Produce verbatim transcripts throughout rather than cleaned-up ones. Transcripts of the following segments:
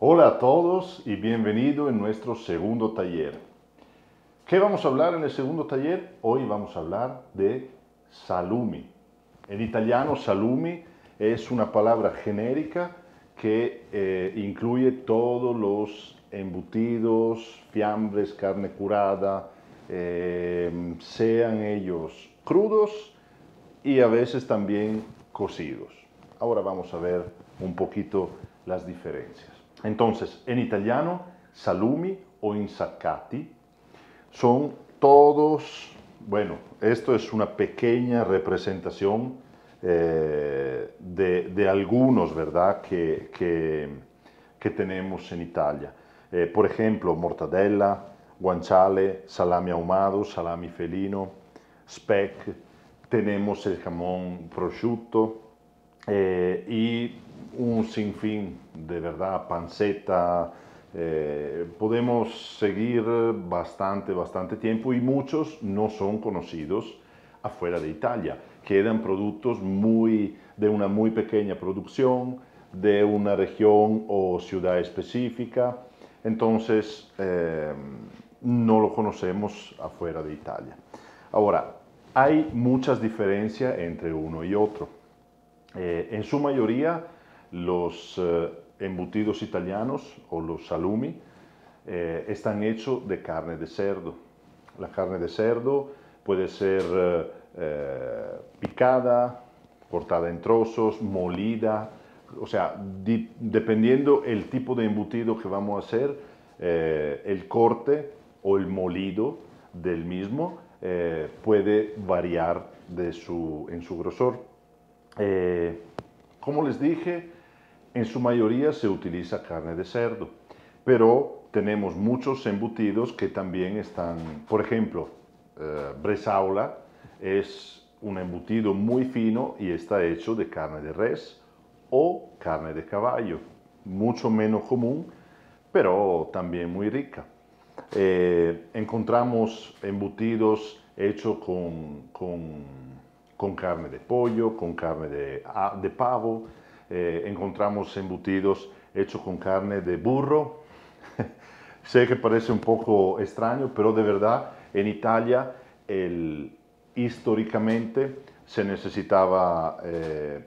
Hola a todos y bienvenido en nuestro segundo taller. ¿Qué vamos a hablar en el segundo taller? Hoy vamos a hablar de salumi. En italiano salumi es una palabra genérica que eh, incluye todos los embutidos, fiambres, carne curada, eh, sean ellos crudos y a veces también cocidos. Ahora vamos a ver un poquito las diferencias. Entonces, en italiano, salumi o insaccati son todos, bueno, esto es una pequeña representación eh, de, de, algunos, ¿verdad?, que, que, que tenemos en Italia. Eh, por ejemplo, mortadella, guanciale, salami ahumado, salami felino, speck, tenemos el jamón prosciutto eh, y un sinfín de verdad, panceta, eh, podemos seguir bastante, bastante tiempo y muchos no son conocidos afuera de Italia. Quedan productos muy, de una muy pequeña producción, de una región o ciudad específica, entonces eh, no lo conocemos afuera de Italia. Ahora, hay muchas diferencias entre uno y otro. Eh, en su mayoría, los eh, embutidos italianos o los salumi eh, están hechos de carne de cerdo. La carne de cerdo puede ser eh, eh, picada, cortada en trozos, molida, o sea, di, dependiendo el tipo de embutido que vamos a hacer, eh, el corte o el molido del mismo eh, puede variar de su, en su grosor. Eh, como les dije, en su mayoría se utiliza carne de cerdo, pero tenemos muchos embutidos que también están, por ejemplo, eh, bresaola es un embutido muy fino y está hecho de carne de res o carne de caballo, mucho menos común, pero también muy rica. Eh, encontramos embutidos hechos con, con, con carne de pollo, con carne de, de pavo, eh, encontramos embutidos hechos con carne de burro. Sé que parece un poco extraño, pero de verdad en Italia el, históricamente se necesitaba eh,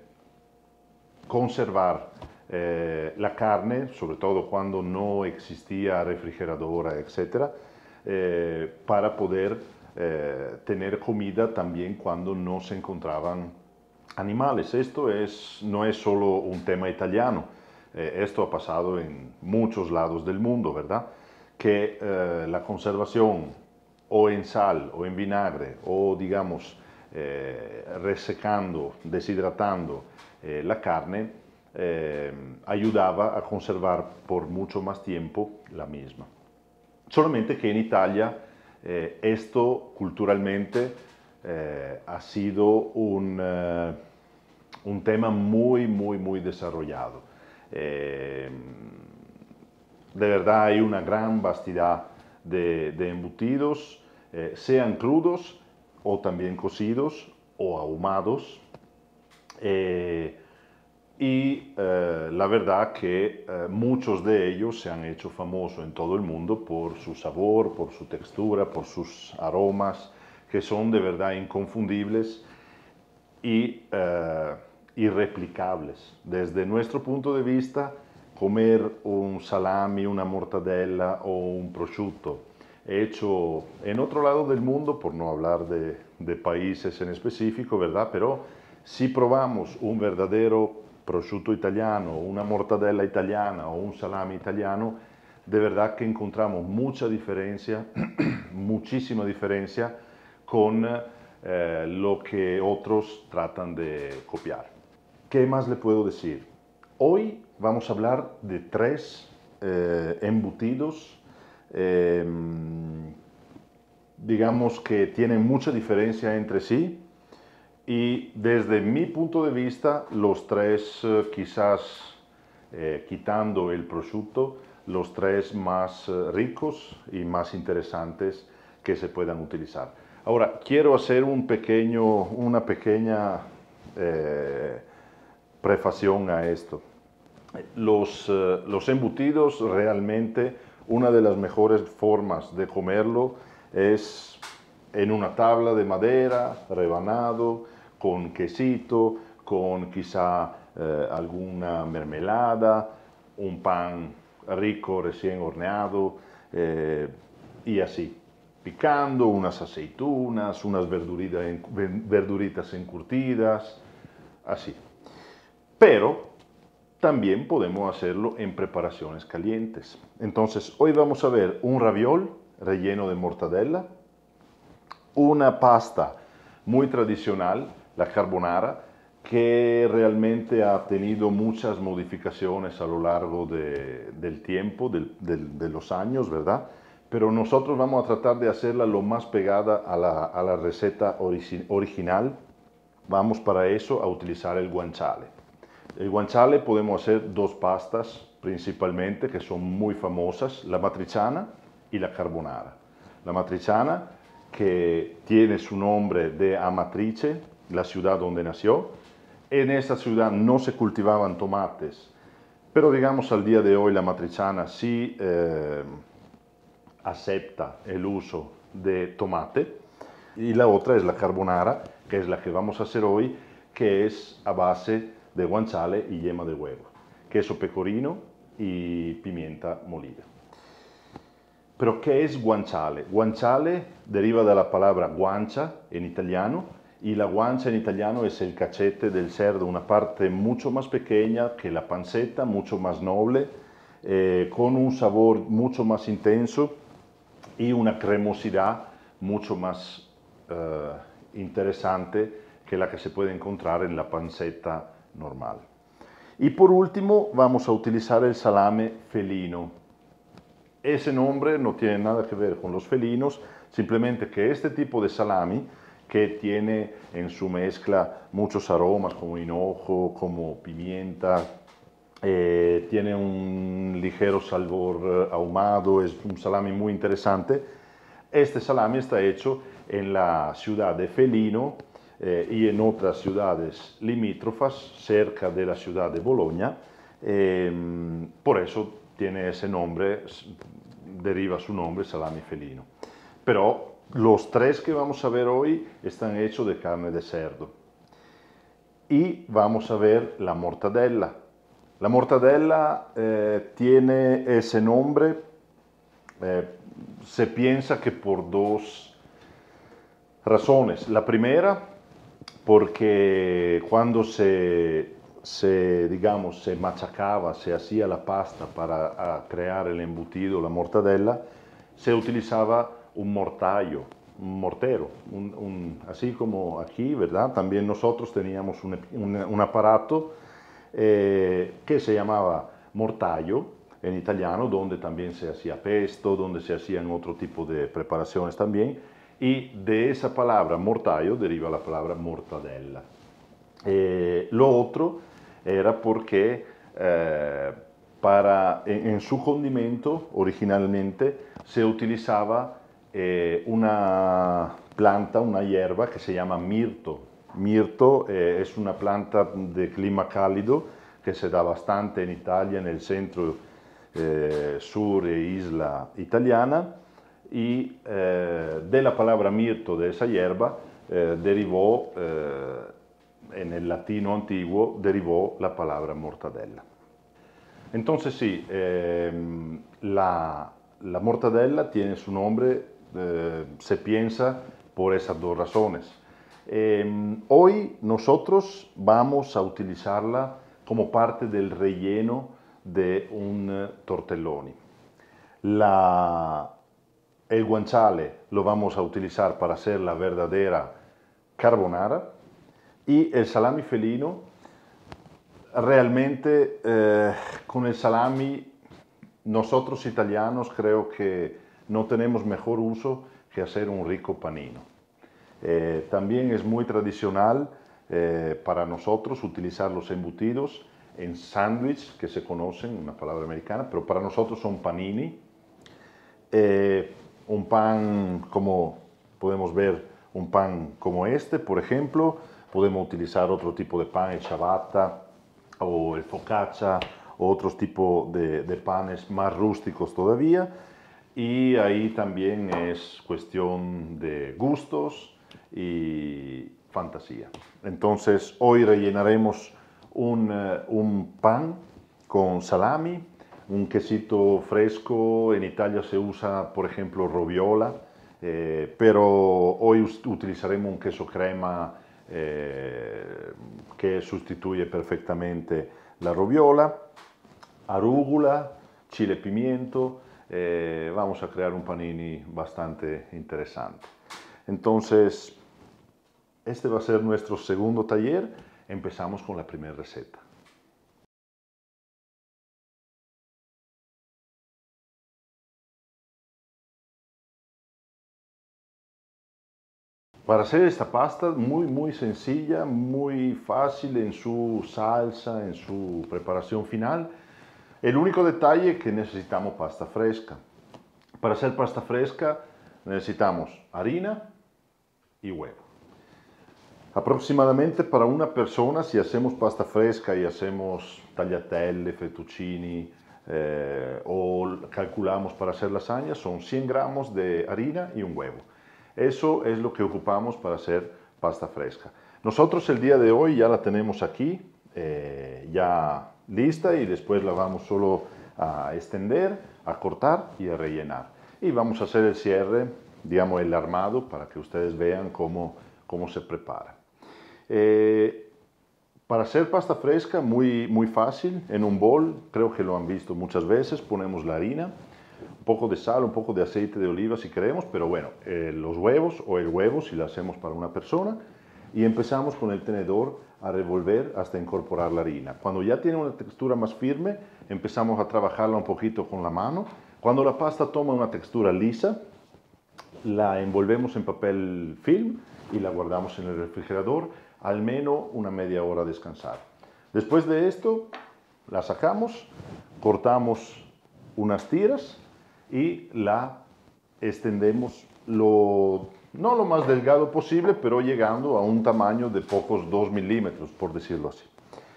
conservar eh, la carne, sobre todo cuando no existía refrigeradora, etcétera, eh, para poder eh, tener comida también cuando no se encontraban animales. Esto es, no es solo un tema italiano, eh, esto ha pasado en muchos lados del mundo, ¿verdad? Que eh, la conservación o en sal o en vinagre o digamos eh, resecando, deshidratando eh, la carne, eh, ayudaba a conservar por mucho más tiempo la misma. Solamente que en Italia eh, esto culturalmente eh, ha sido un, eh, un tema muy, muy, muy desarrollado. Eh, de verdad hay una gran vastidad de, de embutidos, eh, sean crudos o también cocidos o ahumados. Eh, y eh, la verdad que eh, muchos de ellos se han hecho famosos en todo el mundo por su sabor, por su textura, por sus aromas, que son de verdad inconfundibles y eh, irreplicables. Desde nuestro punto de vista, comer un salami, una mortadella o un prosciutto hecho en otro lado del mundo, por no hablar de, de países en específico, ¿verdad? Pero si probamos un verdadero prosciutto italiano, una mortadella italiana o un salami italiano, de verdad que encontramos mucha diferencia, muchísima diferencia con eh, lo que otros tratan de copiar. ¿Qué más le puedo decir? Hoy vamos a hablar de tres eh, embutidos, eh, digamos que tienen mucha diferencia entre sí. Y desde mi punto de vista, los tres, eh, quizás eh, quitando el prosciutto, los tres más eh, ricos y más interesantes que se puedan utilizar. Ahora, quiero hacer un pequeño, una pequeña eh, prefación a esto. Los, eh, los embutidos realmente, una de las mejores formas de comerlo es en una tabla de madera, rebanado, con quesito, con quizá eh, alguna mermelada, un pan rico recién horneado eh, y así, picando unas aceitunas, unas verduritas, verduritas encurtidas, así. Pero también podemos hacerlo en preparaciones calientes. Entonces, hoy vamos a ver un raviol relleno de mortadella, una pasta muy tradicional, la carbonara, que realmente ha tenido muchas modificaciones a lo largo de, del tiempo, de, de, de los años, ¿verdad? Pero nosotros vamos a tratar de hacerla lo más pegada a la, a la receta origi original. Vamos para eso a utilizar el guanciale. El guanciale podemos hacer dos pastas principalmente que son muy famosas, la matriciana y la carbonara. La matriciana, que tiene su nombre de Amatrice, la ciudad donde nació. En esta ciudad no se cultivaban tomates, pero digamos al día de hoy la matriciana sí eh, acepta el uso de tomate. Y la otra es la carbonara, que es la que vamos a hacer hoy, que es a base de guanciale y yema de huevo, queso pecorino y pimienta molida. Pero ¿qué es guanciale? Guanciale deriva de la palabra guancia en italiano, y la guancia en italiano es el cachete del cerdo, una parte mucho más pequeña que la panceta, mucho más noble, eh, con un sabor mucho más intenso y una cremosidad mucho más eh, interesante que la que se puede encontrar en la panceta normal. Y por último vamos a utilizar el salame felino. Ese nombre no tiene nada que ver con los felinos, simplemente que este tipo de salami, que tiene en su mezcla muchos aromas como hinojo, como pimienta, eh, tiene un ligero sabor ahumado, es un salami muy interesante. Este salami está hecho en la ciudad de Felino, Eh, y en otras ciudades limítrofas cerca de la ciudad de Bolonia, eh, por eso tiene ese nombre, deriva su nombre salami felino. Pero los tres que vamos a ver hoy están hechos de carne de cerdo. Y vamos a ver la mortadella. La mortadella eh, tiene ese nombre, eh, se piensa que por dos razones. La primera, porque cuando se, se, digamos, se machacaba, se hacía la pasta para crear el embutido, la mortadella, se utilizaba un mortaio, un mortero, un, un, así como aquí, ¿verdad? También nosotros teníamos un, un, un aparato eh, que se llamaba mortaio en italiano, donde también se hacía pesto, donde se hacían otro tipo de preparaciones también. Y de esa palabra mortaio deriva la palabra mortadella. Eh, lo otro era porque eh, para, en, en, su condimento originalmente se utilizaba eh, una planta, una hierba que se llama mirto. Mirto eh, es una planta de clima cálido que se da bastante en Italia, en el centro, eh, sur e isla italiana. Y eh, de la palabra mirto, de esa hierba, eh, derivó, eh, en el latino antiguo, derivó la palabra mortadella. Entonces sí, eh, la, la mortadella tiene su nombre, eh, se piensa, por esas dos razones. Eh, hoy nosotros vamos a utilizarla como parte del relleno de un tortelloni. La, El guanciale lo vamos a utilizar para hacer la verdadera carbonara, y el salami felino, realmente eh, con el salami nosotros italianos creo que no tenemos mejor uso que hacer un rico panino. Eh, también es muy tradicional eh, para nosotros utilizar los embutidos en sándwich, que se conocen, una palabra americana, pero para nosotros son panini. Eh, un pan, como podemos ver, un pan como este, por ejemplo. Podemos utilizar otro tipo de pan, el ciabatta o el focaccia o otros tipos de, de panes más rústicos todavía. Y ahí también es cuestión de gustos y fantasía. Entonces hoy rellenaremos un, uh, un pan con salami, un quesito fresco. En Italia se usa, por ejemplo, roviola, eh, pero hoy utilizaremos un queso crema eh, que sustituye perfectamente la roviola, arúgula, chile pimiento. Eh, vamos a crear un panini bastante interesante. Entonces, este va a ser nuestro segundo taller. Empezamos con la primera receta. Para hacer esta pasta, muy muy sencilla, muy fácil en su salsa, en su preparación final. El único detalle es que necesitamos pasta fresca. Para hacer pasta fresca necesitamos harina y huevo. Aproximadamente para una persona, si hacemos pasta fresca y hacemos tagliatelle, fettuccini eh, o calculamos para hacer lasaña, son cien gramos de harina y un huevo. Eso es lo que ocupamos para hacer pasta fresca. Nosotros el día de hoy ya la tenemos aquí, eh, ya lista, y después la vamos solo a extender, a cortar y a rellenar. Y vamos a hacer el cierre, digamos el armado, para que ustedes vean cómo, cómo se prepara. Eh, para hacer pasta fresca, muy, muy fácil. En un bol, creo que lo han visto muchas veces, ponemos la harina, un poco de sal, un poco de aceite de oliva si queremos, pero bueno, eh, los huevos o el huevo si lo hacemos para una persona, y empezamos con el tenedor a revolver hasta incorporar la harina. Cuando ya tiene una textura más firme, empezamos a trabajarla un poquito con la mano. Cuando la pasta toma una textura lisa, la envolvemos en papel film y la guardamos en el refrigerador al menos una media hora a descansar. Después de esto, la sacamos, cortamos unas tiras y la extendemos lo, no lo más delgado posible, pero llegando a un tamaño de pocos dos milímetros, por decirlo así.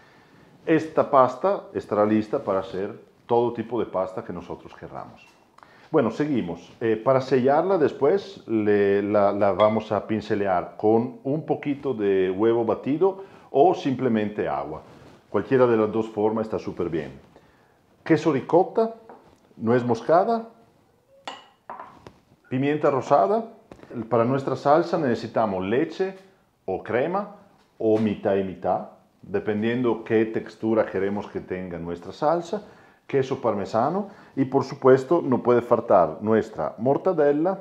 Esta pasta estará lista para hacer todo tipo de pasta que nosotros querramos. Bueno, seguimos. Eh, para sellarla después le, la, la vamos a pincelear con un poquito de huevo batido o simplemente agua. Cualquiera de las dos formas está súper bien. Queso ricotta, nuez moscada, pimienta rosada. Para nuestra salsa necesitamos leche o crema o mitad y mitad, dependiendo qué textura queremos que tenga nuestra salsa. Queso parmesano y por supuesto no puede faltar nuestra mortadella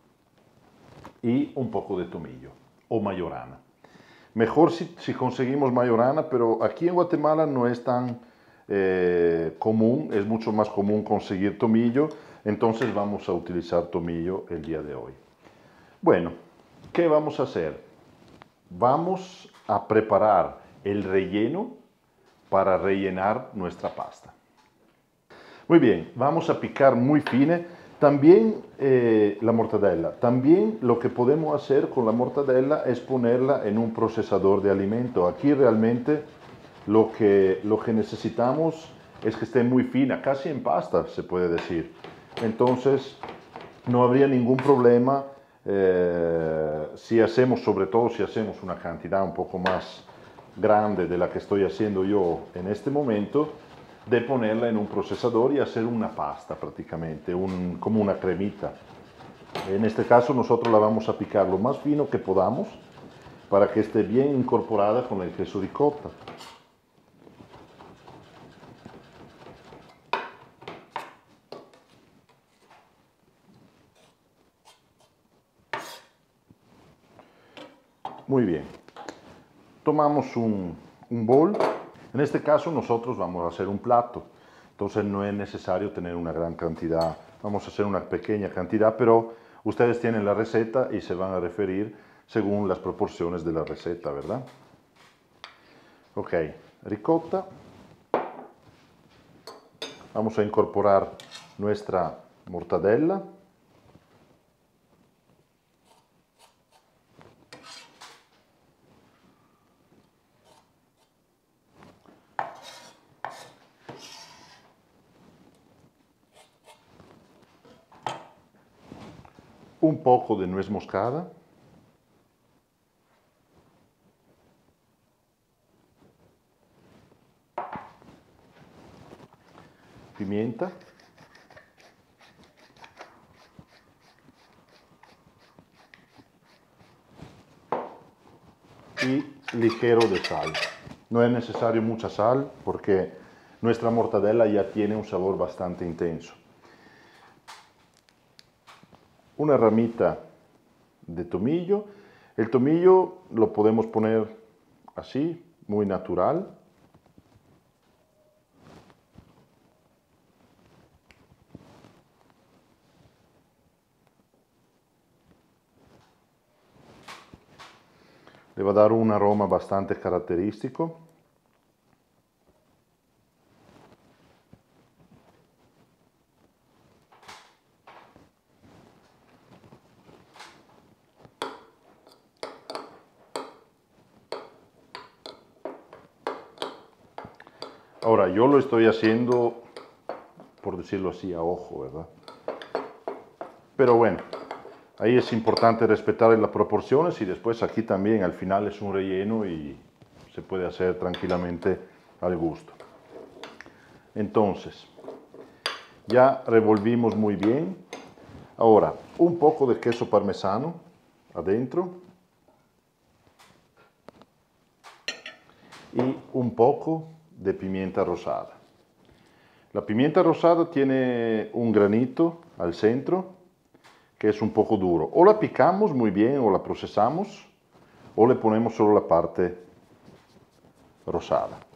y un poco de tomillo o mayorana. Mejor si, si conseguimos mayorana, pero aquí en Guatemala no es tan eh, común, es mucho más común conseguir tomillo, entonces vamos a utilizar tomillo el día de hoy. Bueno, ¿qué vamos a hacer? Vamos a preparar el relleno para rellenar nuestra pasta. Muy bien, vamos a picar muy fine también eh, la mortadella. También lo que podemos hacer con la mortadella es ponerla en un procesador de alimento. Aquí realmente lo que, lo que necesitamos es que esté muy fina, casi en pasta se puede decir. Entonces no habría ningún problema eh, si hacemos, sobre todo si hacemos una cantidad un poco más grande de la que estoy haciendo yo en este momento, de ponerla en un procesador y hacer una pasta prácticamente, un, como una cremita. En este caso nosotros la vamos a picar lo más fino que podamos para que esté bien incorporada con el queso ricotta. Muy bien. Tomamos un, un bol. En este caso nosotros vamos a hacer un plato, entonces no es necesario tener una gran cantidad, vamos a hacer una pequeña cantidad, pero ustedes tienen la receta y se van a referir según las proporciones de la receta, ¿verdad? Ok, ricotta. Vamos a incorporar nuestra mortadella. un poco de nuez moscada. Pimienta. Y ligero de sal. No es necesario mucha sal porque nuestra mortadela ya tiene un sabor bastante intenso. Una ramita de tomillo. El tomillo lo podemos poner así, muy natural. Le va a dar un aroma bastante característico. Ahora, yo lo estoy haciendo, por decirlo así, a ojo, ¿verdad? Pero bueno, ahí es importante respetar las proporciones y después aquí también al final es un relleno y se puede hacer tranquilamente al gusto. Entonces, ya revolvimos muy bien. Ahora, un poco de queso parmesano adentro y un poco de pimienta rosada. La pimienta rosada tiene un granito al centro que es un poco duro. O la picamos muy bien o la procesamos o le ponemos solo la parte rosada.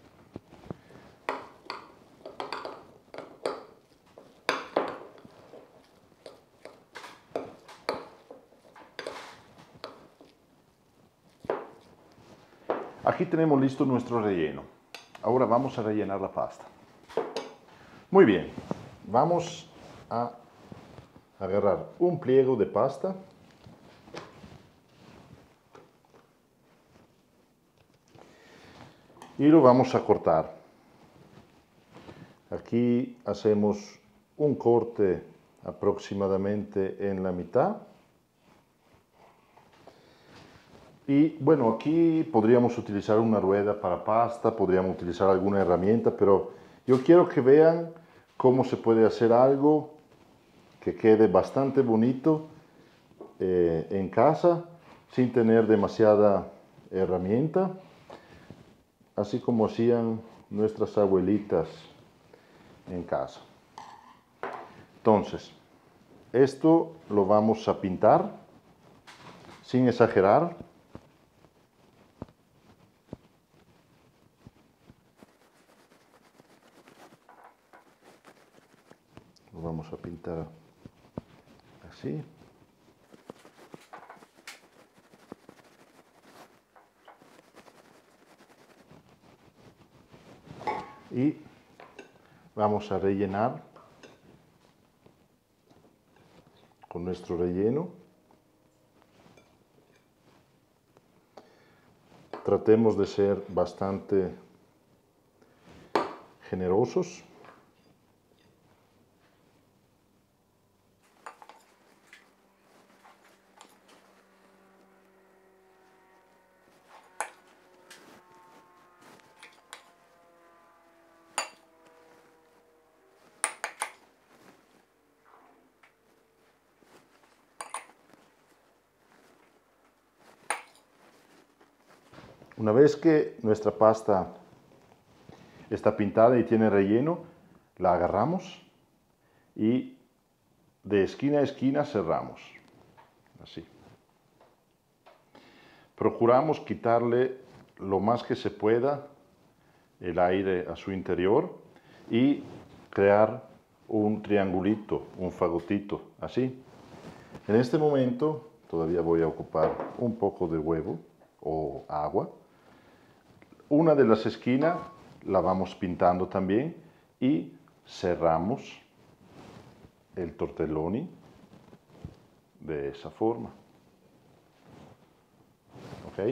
Aquí tenemos listo nuestro relleno. Ahora vamos a rellenar la pasta. Muy bien, vamos a agarrar un pliego de pasta y lo vamos a cortar. Aquí hacemos un corte aproximadamente en la mitad. Y bueno, aquí podríamos utilizar una rueda para pasta, podríamos utilizar alguna herramienta, pero yo quiero que vean cómo se puede hacer algo que quede bastante bonito eh, en casa, sin tener demasiada herramienta, así como hacían nuestras abuelitas en casa. Entonces, esto lo vamos a pintar sin exagerar. Lo vamos a pintar así. Y vamos a rellenar con nuestro relleno. Tratemos de ser bastante generosos. Una vez que nuestra pasta está pintada y tiene relleno, la agarramos y de esquina a esquina cerramos, así. Procuramos quitarle lo más que se pueda el aire a su interior y crear un triangulito, un fagotito, así. En este momento todavía voy a ocupar un poco de huevo o agua. Una de las esquinas la vamos pintando también y cerramos el tortelloni de esa forma. ¿Ok?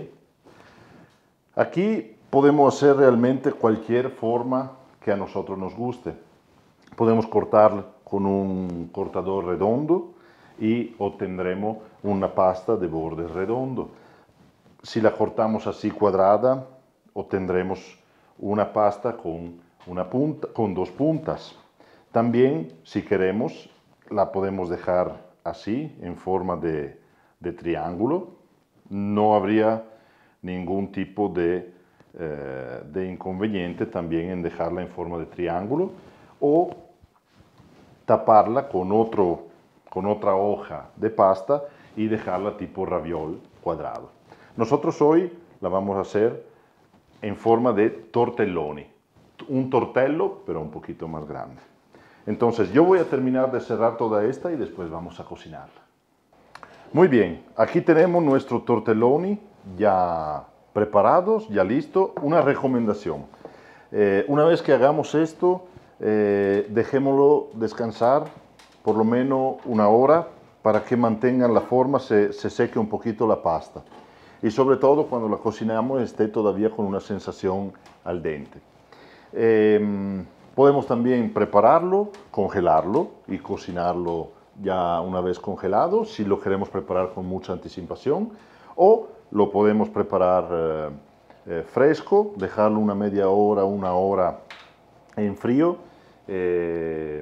Aquí podemos hacer realmente cualquier forma que a nosotros nos guste. Podemos cortar con un cortador redondo y obtendremos una pasta de borde redondo. Si la cortamos así cuadrada, obtendremos una pasta con, una punta, con dos puntas. También, si queremos, la podemos dejar así, en forma de, de triángulo. No habría ningún tipo de, eh, de inconveniente también en dejarla en forma de triángulo o taparla con, otro, con otra hoja de pasta y dejarla tipo raviol cuadrado. Nosotros hoy la vamos a hacer en forma de tortelloni, un tortello pero un poquito más grande. Entonces yo voy a terminar de cerrar toda esta y después vamos a cocinarla. Muy bien, aquí tenemos nuestro tortelloni ya preparados, ya listo. Una recomendación, eh, una vez que hagamos esto, eh, dejémoslo descansar por lo menos una hora para que mantengan la forma, se, se seque un poquito la pasta. Y sobre todo cuando la cocinamos esté todavía con una sensación al dente. Eh, podemos también prepararlo, congelarlo y cocinarlo ya una vez congelado, si lo queremos preparar con mucha anticipación, o lo podemos preparar eh, eh, fresco, dejarlo una media hora, una hora en frío, eh,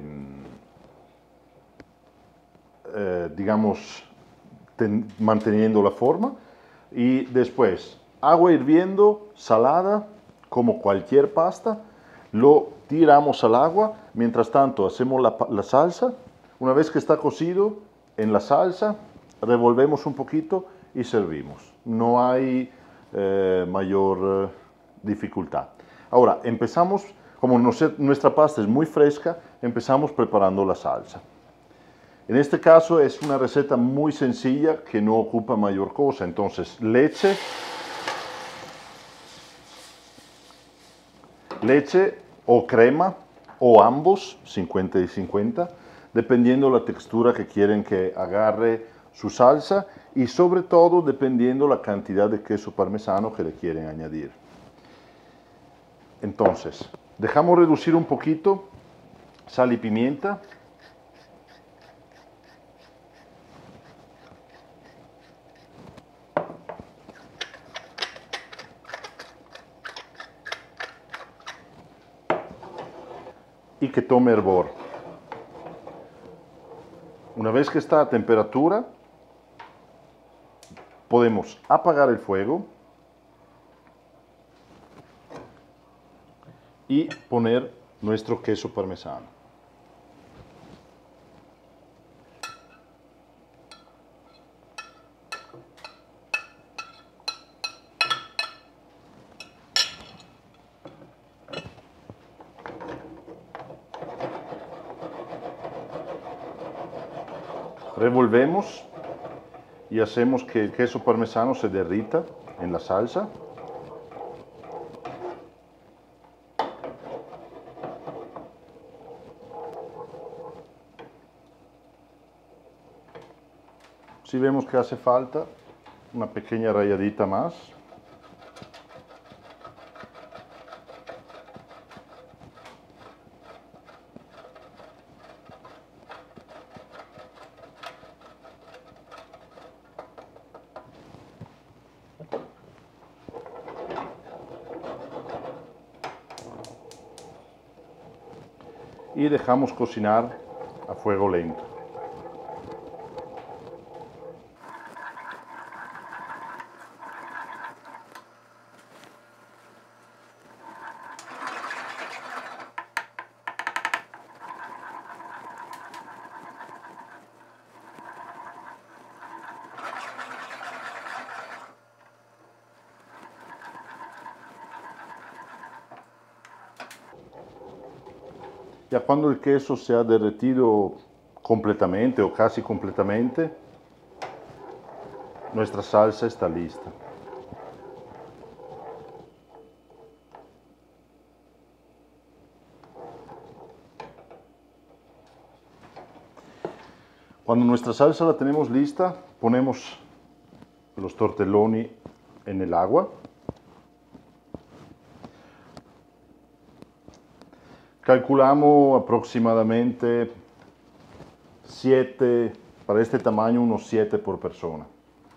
eh, digamos, ten, manteniendo la forma, y después agua hirviendo, salada, como cualquier pasta, lo tiramos al agua, mientras tanto hacemos la, la salsa. Una vez que está cocido en la salsa, revolvemos un poquito y servimos. No hay eh, mayor eh, dificultad. Ahora, empezamos, como nuestra pasta es muy fresca, empezamos preparando la salsa. En este caso es una receta muy sencilla que no ocupa mayor cosa. Entonces, leche, leche o crema, o ambos, cincuenta y cincuenta, dependiendo la textura que quieren que agarre su salsa y sobre todo dependiendo la cantidad de queso parmesano que le quieren añadir. Entonces, dejamos reducir un poquito sal y pimienta. Y que tome hervor. Una vez que está a temperatura, podemos apagar el fuego y poner nuestro queso parmesano. Revolvemos y hacemos que el queso parmesano se derrita en la salsa. Si vemos que hace falta una pequeña ralladita más. Y dejamos cocinar a fuego lento. Ya cuando el queso se ha derretido completamente o casi completamente, nuestra salsa está lista. Cuando nuestra salsa la tenemos lista, ponemos los tortelloni en el agua. Calculamos aproximadamente siete Para este tamaño, unos siete por persona.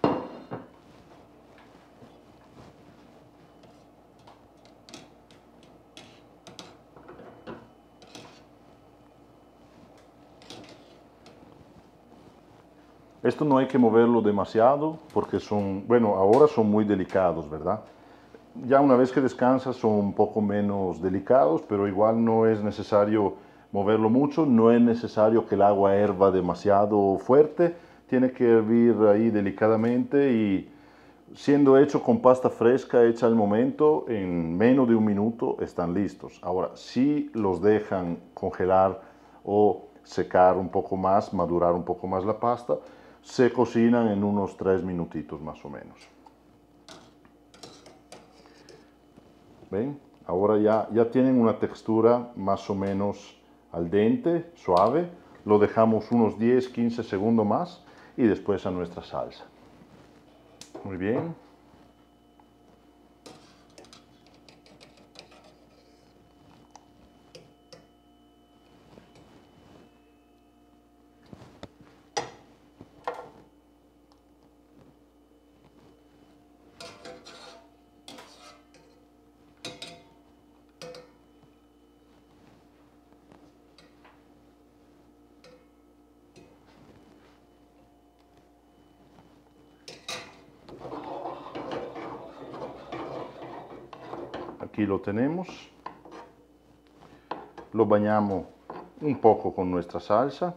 Esto no hay que moverlo demasiado porque son, bueno, ahora son muy delicados, ¿verdad? Ya una vez que descansa son un poco menos delicados, pero igual no es necesario moverlo mucho, no es necesario que el agua herva demasiado fuerte, tiene que hervir ahí delicadamente y siendo hecho con pasta fresca hecha al momento, en menos de un minuto están listos. Ahora, si los dejan congelar o secar un poco más, madurar un poco más la pasta, se cocinan en unos tres minutitos más o menos. ¿Ven? Ahora ya, ya tienen una textura más o menos al dente, suave. Lo dejamos unos diez, quince segundos más y después a nuestra salsa. Muy bien. Aquí lo tenemos. Lo bañamos un poco con nuestra salsa.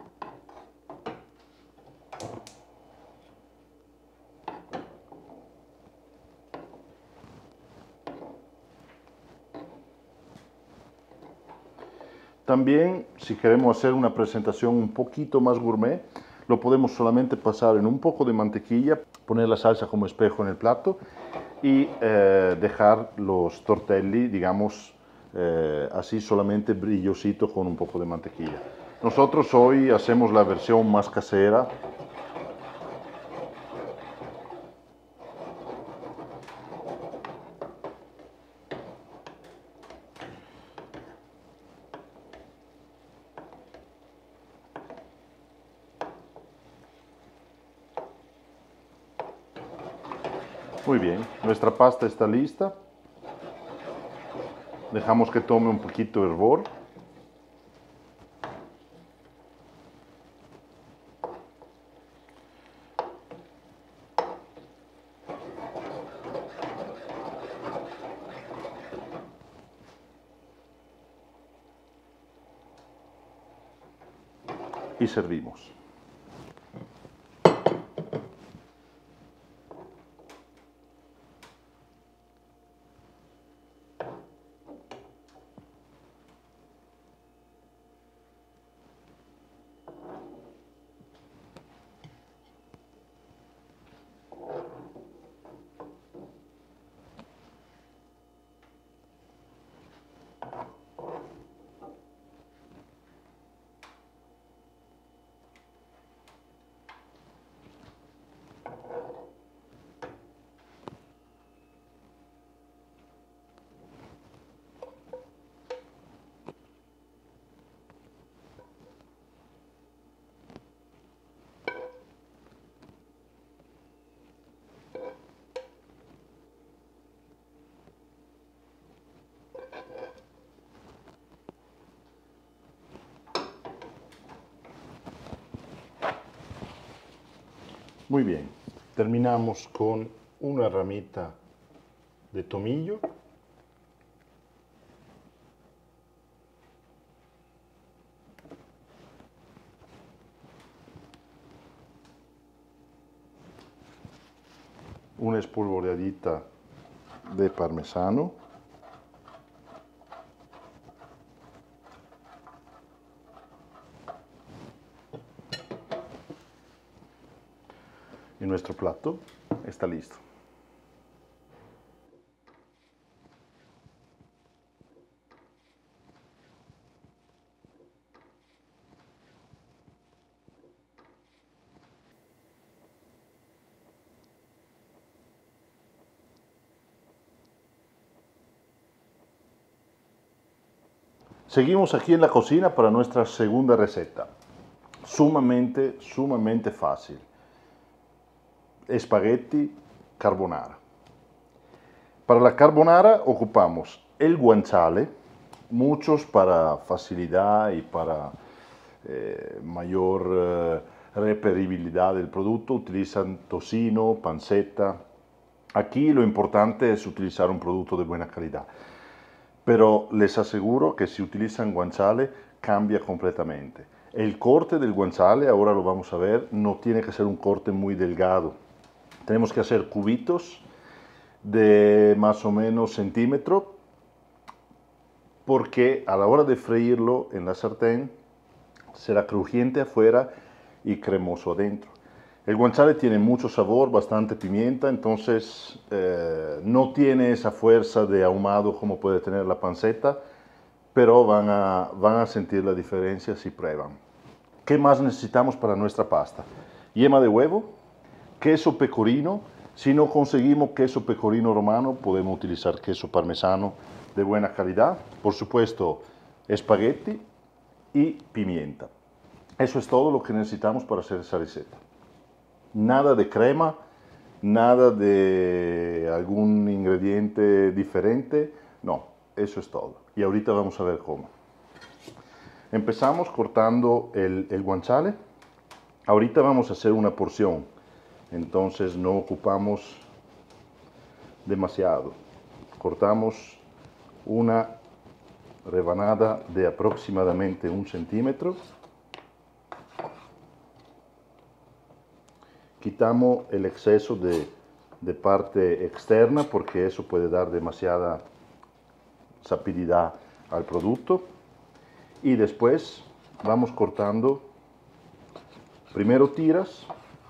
También, si queremos hacer una presentación un poquito más gourmet, lo podemos solamente pasar en un poco de mantequilla, poner la salsa como espejo en el plato y eh, dejar los tortelli, digamos, eh, así solamente brillosito con un poco de mantequilla. Nosotros hoy hacemos la versión más casera. Muy bien, nuestra pasta está lista. Dejamos que tome un poquito de hervor. Y servimos. Muy bien, terminamos con una ramita de tomillo. Una espolvoreadita de parmesano. Y nuestro plato está listo. Seguimos aquí en la cocina para nuestra segunda receta. sumamente, sumamente fácil. Espagueti carbonara. Para la carbonara ocupamos el guanciale, muchos para facilidad y para eh, mayor eh, reperibilidad del producto utilizan tocino, panceta. Aquí lo importante es utilizar un producto de buena calidad, pero les aseguro que si utilizan guanciale cambia completamente. El corte del guanciale, ahora lo vamos a ver, no tiene que ser un corte muy delgado. Tenemos que hacer cubitos de más o menos centímetro, porque a la hora de freírlo en la sartén será crujiente afuera y cremoso adentro. El guanciale tiene mucho sabor, bastante pimienta, entonces eh, no tiene esa fuerza de ahumado como puede tener la panceta, pero van a, van a sentir la diferencia si prueban. ¿Qué más necesitamos para nuestra pasta? Yema de huevo, queso pecorino. Si no conseguimos queso pecorino romano, podemos utilizar queso parmesano de buena calidad. Por supuesto, espagueti y pimienta. Eso es todo lo que necesitamos para hacer esa receta. Nada de crema, nada de algún ingrediente diferente, no, eso es todo. Y ahorita vamos a ver cómo. Empezamos cortando el, el guanciale. Ahorita vamos a hacer una porción, entonces no ocupamos demasiado. Cortamos una rebanada de aproximadamente un centímetro. Quitamos el exceso de, de parte externa porque eso puede dar demasiada sapididad al producto. Y después vamos cortando primero tiras.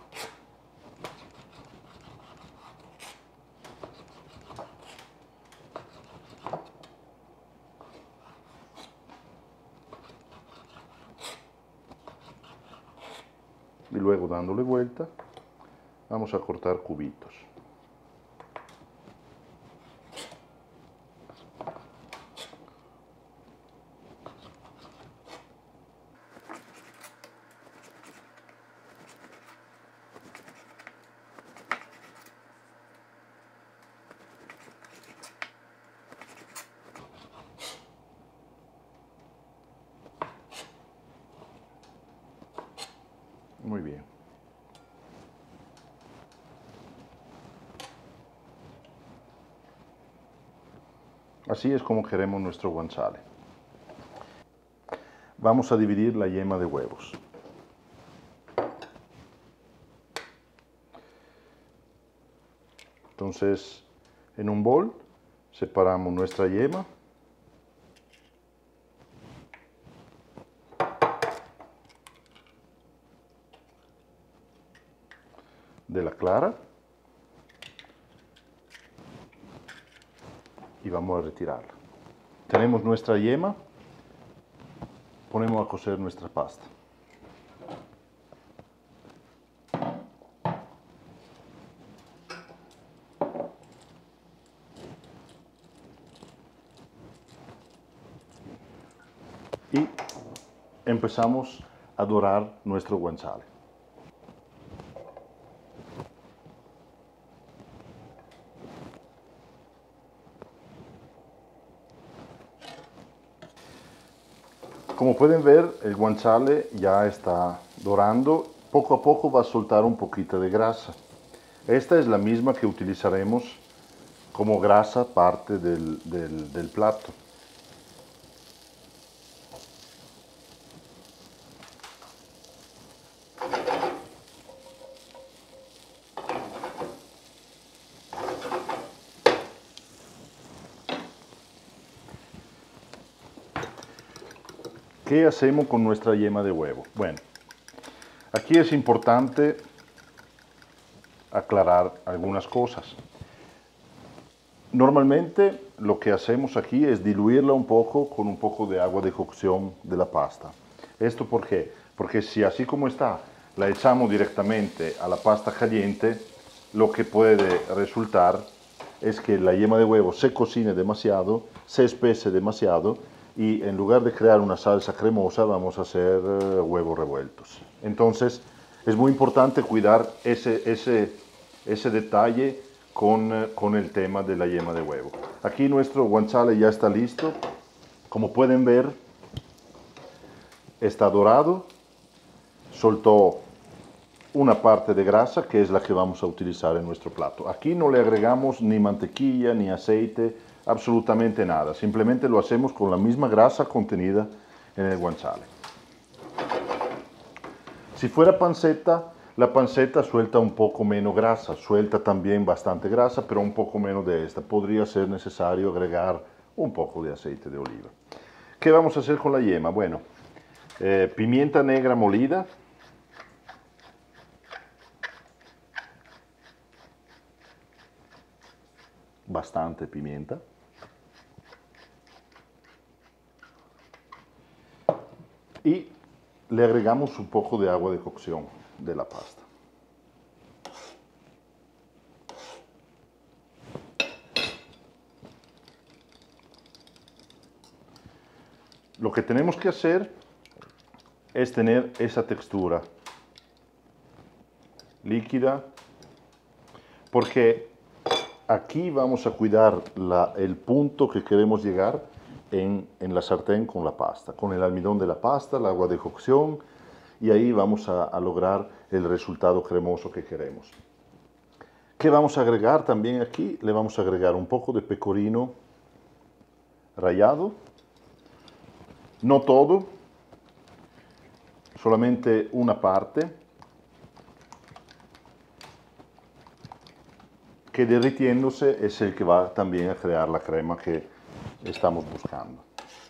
Y luego dándole vuelta. Vamos a cortar cubitos. Muy bien. Así es como queremos nuestro guanciale. Vamos a dividir la yema de huevos. Entonces, en un bol separamos nuestra yema. De la clara. Y vamos a retirarla. Tenemos nuestra yema, ponemos a cocer nuestra pasta. Y empezamos a dorar nuestro guanciale. Como pueden ver, el guanciale ya está dorando. Poco a poco va a soltar un poquito de grasa. Esta es la misma que utilizaremos como grasa parte del, del, del plato. ¿Qué hacemos con nuestra yema de huevo? Bueno, aquí es importante aclarar algunas cosas. Normalmente lo que hacemos aquí es diluirla un poco con un poco de agua de cocción de la pasta. ¿Esto por qué? Porque si así como está la echamos directamente a la pasta caliente, lo que puede resultar es que la yema de huevo se cocine demasiado, se espese demasiado y en lugar de crear una salsa cremosa vamos a hacer uh, huevos revueltos. Entonces es muy importante cuidar ese, ese, ese detalle con, uh, con el tema de la yema de huevo. Aquí nuestro guanciale ya está listo. Como pueden ver, está dorado, soltó una parte de grasa que es la que vamos a utilizar en nuestro plato. Aquí no le agregamos ni mantequilla ni aceite, absolutamente nada. Simplemente lo hacemos con la misma grasa contenida en el guanciale. Si fuera panceta, la panceta suelta un poco menos grasa, suelta también bastante grasa, pero un poco menos de esta. Podría ser necesario agregar un poco de aceite de oliva. ¿Qué vamos a hacer con la yema? Bueno, eh, pimienta negra molida, bastante pimienta, y le agregamos un poco de agua de cocción de la pasta. Lo que tenemos que hacer es tener esa textura líquida, porque aquí vamos a cuidar la, el punto que queremos llegar en, en la sartén con la pasta, con el almidón de la pasta, el agua de cocción, y ahí vamos a, a lograr el resultado cremoso que queremos. ¿Qué vamos a agregar también aquí? Le vamos a agregar un poco de pecorino rallado, no todo, solamente una parte, que derritiéndose es el que va también a crear la crema que estamos buscando.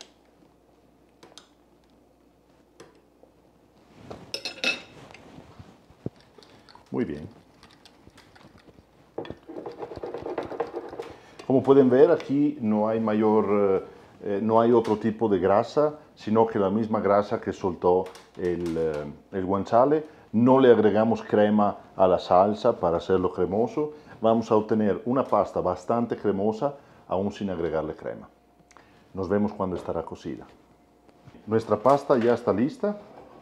Muy bien. Como pueden ver, aquí no hay mayor, eh, no hay otro tipo de grasa, sino que la misma grasa que soltó el, eh, el guanciale. No le agregamos crema a la salsa para hacerlo cremoso. Vamos a obtener una pasta bastante cremosa, aún sin agregarle crema. Nos vemos cuando estará cocida. Nuestra pasta ya está lista.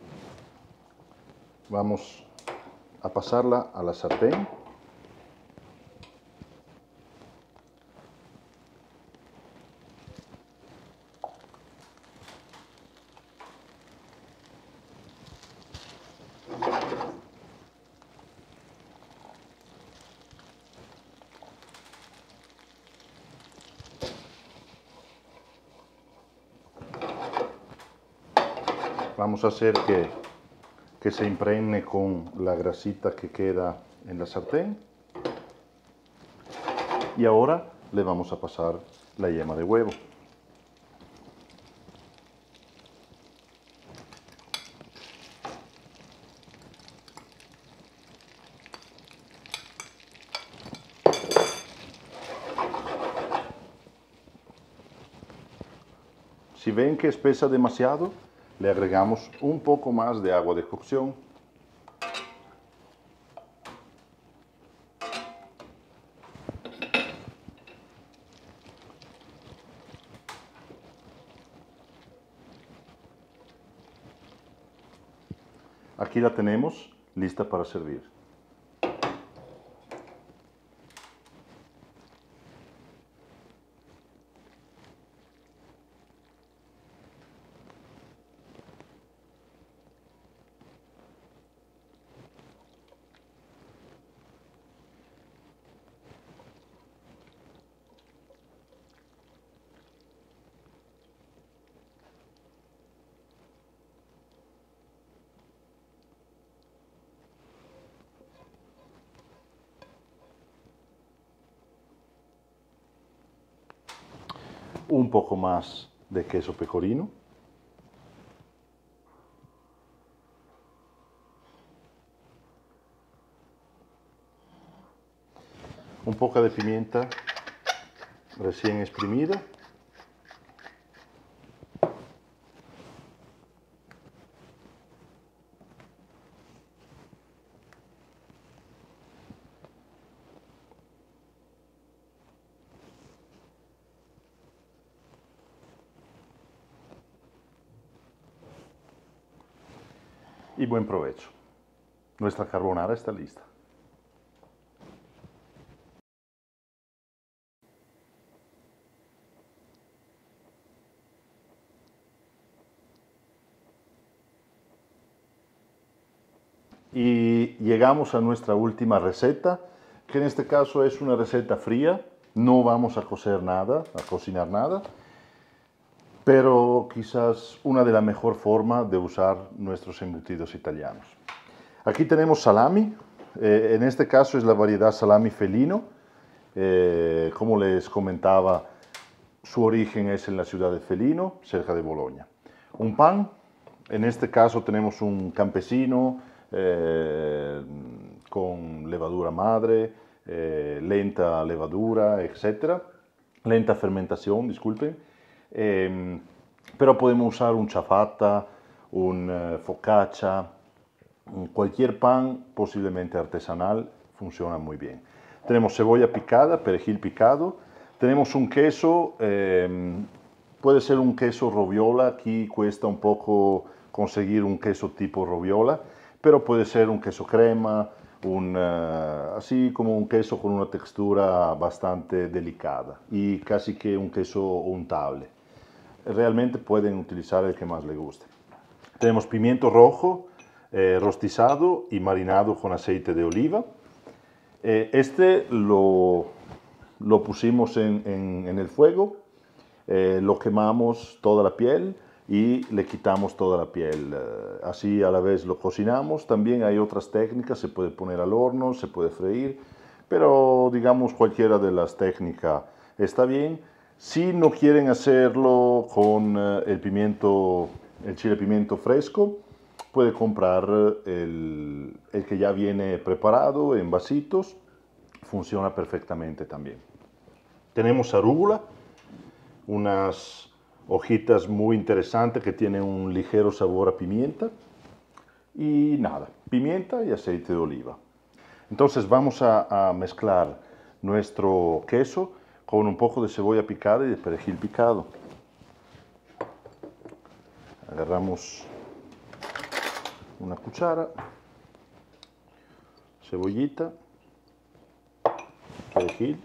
Vamos a pasarla a la sartén. Vamos a hacer que, que se impregne con la grasita que queda en la sartén. Y ahora le vamos a pasar la yema de huevo. Si ven que espesa demasiado, le agregamos un poco más de agua de cocción. Aquí la tenemos lista para servir. Un poco más de queso pecorino. Un poco de pimienta recién exprimida. y buen provecho. Nuestra carbonara está lista. Y llegamos a nuestra última receta, que en este caso es una receta fría. No vamos a cocer nada, a cocinar nada, pero quizás una de las mejores formas de usar nuestros embutidos italianos. Aquí tenemos salami, eh, en este caso es la variedad salami felino. Eh, como les comentaba, su origen es en la ciudad de Felino, cerca de Bolonia. Un pan, en este caso tenemos un campesino eh, con levadura madre, eh, lenta levadura, etcétera. Lenta fermentación, disculpen. Eh, pero podemos usar un ciabatta, un uh, focaccia, cualquier pan posiblemente artesanal funciona muy bien. Tenemos cebolla picada, perejil picado. Tenemos un queso, eh, puede ser un queso roviola. Aquí cuesta un poco conseguir un queso tipo roviola, pero puede ser un queso crema, un, uh, así como un queso con una textura bastante delicada y casi que un queso untable. Realmente pueden utilizar el que más les guste. Tenemos pimiento rojo, eh, rostizado y marinado con aceite de oliva. Eh, este lo, lo pusimos en, en, en el fuego, eh, lo quemamos toda la piel y le quitamos toda la piel. Eh, así a la vez lo cocinamos. También hay otras técnicas, se puede poner al horno, se puede freír, pero digamos cualquiera de las técnicas está bien. Si no quieren hacerlo con eh, el pimiento, el chile pimiento fresco, puede comprar el, el que ya viene preparado en vasitos, funciona perfectamente también. Tenemos arúgula, unas hojitas muy interesantes que tienen un ligero sabor a pimienta. Y nada, pimienta y aceite de oliva. Entonces vamos a, a mezclar nuestro queso con un poco de cebolla picada y de perejil picado. Agarramos una cuchara, cebollita, perejil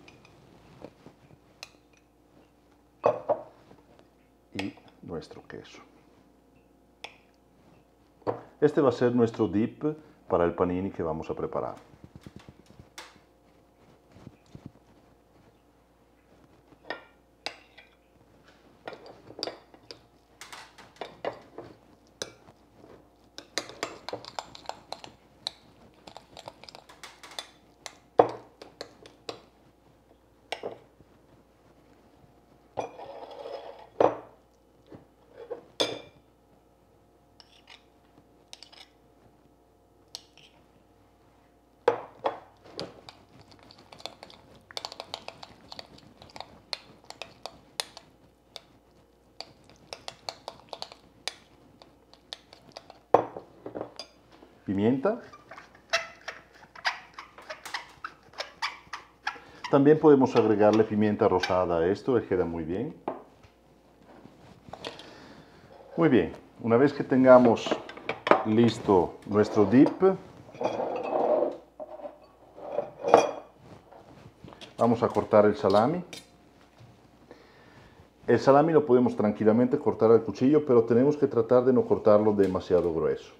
y nuestro queso. Este va a ser nuestro dip para el panini que vamos a preparar. Pimienta. También podemos agregarle pimienta rosada a esto, le queda muy bien. Muy bien, una vez que tengamos listo nuestro dip, vamos a cortar el salami. El salami lo podemos tranquilamente cortar al cuchillo, pero tenemos que tratar de no cortarlo demasiado grueso.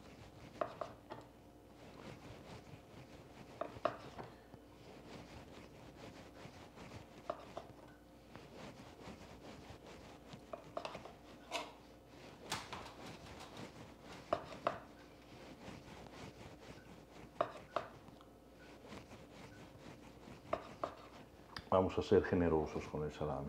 Vamos a ser generosos con el salami.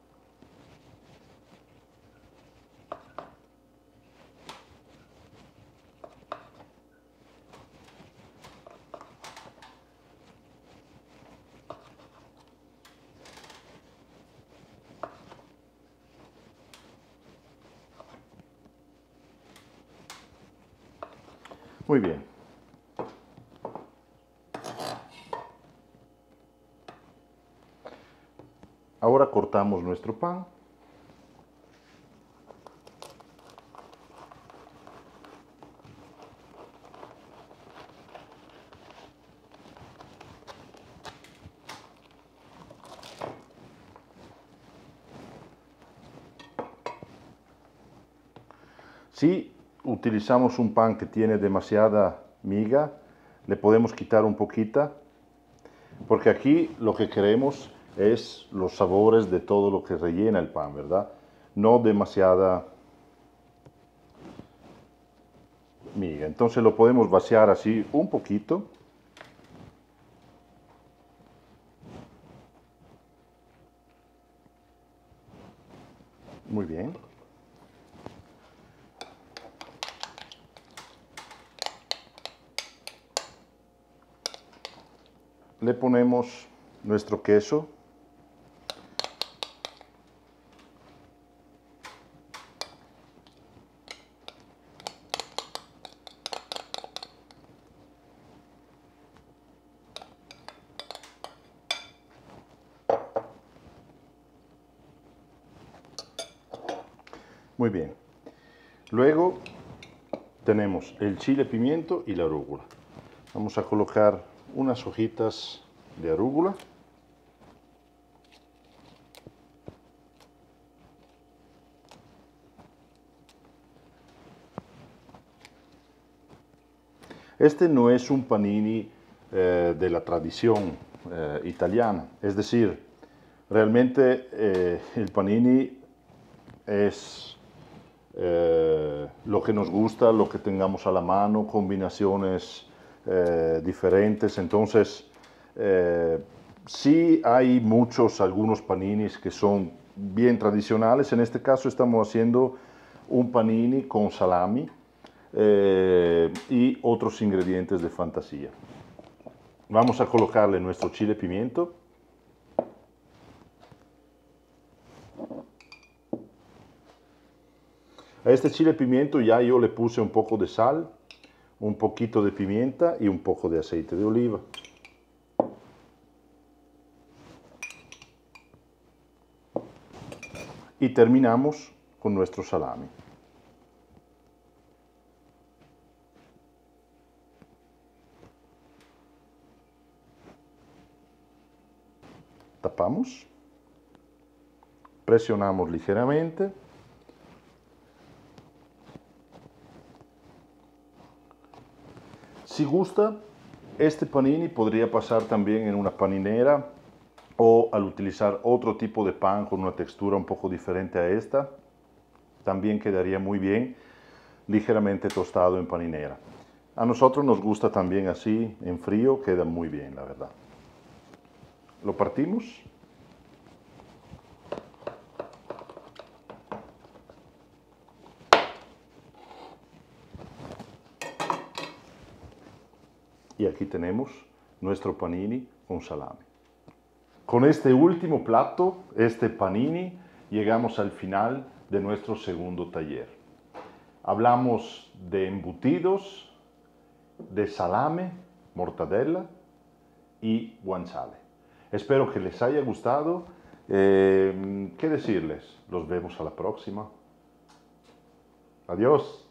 Muy bien. Ahora cortamos nuestro pan. Si utilizamos un pan que tiene demasiada miga, le podemos quitar un poquito, porque aquí lo que queremos es los sabores de todo lo que rellena el pan, ¿verdad? No demasiada miga. Entonces lo podemos vaciar así un poquito. Muy bien. Le ponemos nuestro queso. Muy bien. Luego tenemos el chile pimiento y la arúgula. Vamos a colocar unas hojitas de arúgula. Este no es un panini eh, de la tradición eh, italiana, es decir, realmente eh, el panini es eh, lo que nos gusta, lo que tengamos a la mano, combinaciones eh, diferentes. Entonces, eh, sí hay muchos, algunos paninis que son bien tradicionales. En este caso estamos haciendo un panini con salami eh, y otros ingredientes de fantasía. Vamos a colocarle nuestro chile pimiento. A este chile pimiento ya yo le puse un poco de sal, un poquito de pimienta y un poco de aceite de oliva. Y terminamos con nuestro salami. Tapamos, presionamos ligeramente. Si gusta, este panini podría pasar también en una paninera o al utilizar otro tipo de pan con una textura un poco diferente a esta, también quedaría muy bien ligeramente tostado en paninera. A nosotros nos gusta también así, en frío, queda muy bien, la verdad. Lo partimos. Y aquí tenemos nuestro panini con salami. Con este último plato, este panini, llegamos al final de nuestro segundo taller. Hablamos de embutidos, de salame, mortadela y guanciale. Espero que les haya gustado. Eh, ¿Qué decirles? Los vemos a la próxima. Adiós.